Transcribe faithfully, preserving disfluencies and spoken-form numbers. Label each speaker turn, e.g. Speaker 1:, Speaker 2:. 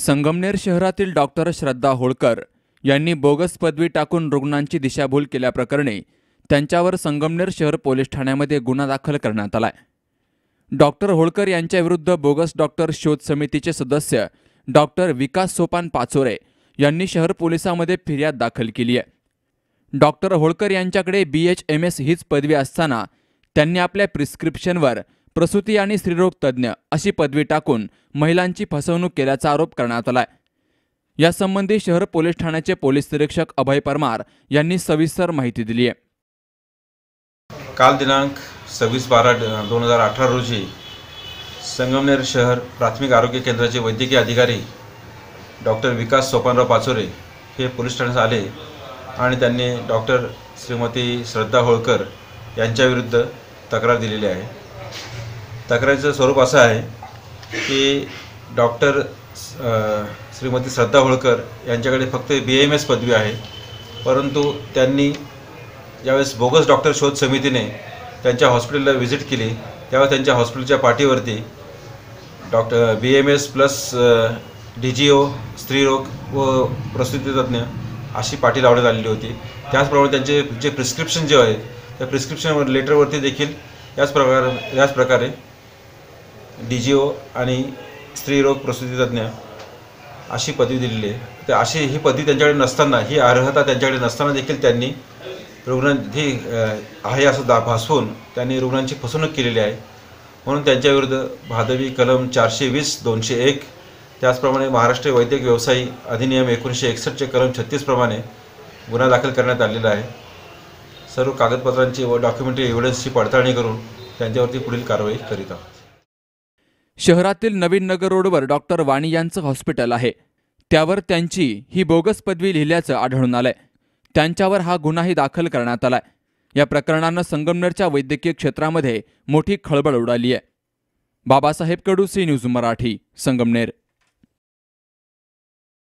Speaker 1: संगमनेर शहरातील डॉक्टर श्रद्धा होळकर यांनी बोगस पदवी टाकून रुग्णांची दिशाभूल केल्याप्रकरणी त्यांच्यावर संगमनेर शहर पोलीस ठाण्यामध्ये गुन्हा दाखल करण्यात आलाय। डॉक्टर होळकर यांच्याविरुद्ध बोगस डॉक्टर शोध समितीचे सदस्य डॉक्टर विकास सोपान पाचोरे यांनी शहर पोलिसांमध्ये फिर्याद दाखल केली आहे। डॉक्टर होळकर यांच्याकडे बी एच एम एस हीच पदवी असताना त्यांनी आपल्या प्रिस्क्रिप्शनवर प्रसूती आणि स्त्रीरोग तज्ज्ञ अशी पदवी टाकून महिलांची फसवणूक केल्याचा आरोप करण्यात आलाय। यासंबंधी शहर पोलीस ठाण्याचे पोलीस निरीक्षक अभय परमार यांनी सविस्तर माहिती दिली आहे।
Speaker 2: काल दिनांक सव्वीस बारा दोन हजार अठरा रोजी संगमनेर शहर प्राथमिक आरोग्य केंद्राचे वैद्यकीय अधिकारी डॉक्टर विकास सोपानराव पाचोरे हे पोलीस ठाण्यात आले आणि त्यांनी डॉक्टर श्रीमती श्रद्धा होळकर यांच्याविरुद्ध तक्रार दिलेली आहे। तक्रारीचं स्वरूप असं आहे की डॉक्टर श्रीमती श्रद्धा होळकर यांच्याकडे फक्त बी एम एस पदवी आहे, परंतु त्यांनी ज्यावेळेस बोगस डॉक्टर शोध समितीने त्यांच्या हॉस्पिटलला व्हिजिट केली तेव्हा त्यांच्या हॉस्पिटलच्या पाठीवरती doctor B M S plus D G O स्त्रीरोग व प्रसूतीतज्ञ अशी पाठी लावण्यात आलेली होती। त्याचप्रमाणे त्यांचे जे प्रिस्क्रिप्शन जे आहे त्या प्रिस्क्रिप्शन लेटरवरती देखील याच प्रकारे याच प्रकारे डी जी ओ आणि स्त्रीरोग प्रसूतीतज्ञ अशी पदवी दिलेली आहे। तर अशी ही पदवी त्यांच्याकडे नसताना, ही अर्हता त्यांच्याकडे नसताना देखील त्यांनी रुग्ण ही आहे असं दा भासवून त्यांनी रुग्णांची फसवणूक केलेली आहे। म्हणून त्यांच्याविरुद्ध भादवी कलम चारशे वीस दोनशे एक त्याचप्रमाणे महाराष्ट्र वैद्यक व्यवसायी अधिनियम एकोणीसशे एकसष्टचे कलम छत्तीस प्रमाणे गुन्हा दाखल करण्यात आलेला आहे। सर्व कागदपत्रांची व डॉक्युमेंटरी एव्हिडन्सची पडताळणी करून त्यांच्यावरती पुढील कारवाई करीत आहोत।
Speaker 1: शहरातील नवीन नगर रोडवर डॉक्टर वाणी यांचं हॉस्पिटल आहे, त्यावर त्यांची ही बोगस पदवी लिहिल्याचं आढळून आलंय। त्यांच्यावर हा गुन्हाही दाखल करण्यात आलाय। या प्रकरणानं संगमनेरच्या वैद्यकीय क्षेत्रामध्ये मोठी खळबळ उडाली आहे। Babasaheb Kadu, C news Marathi, Sangamner.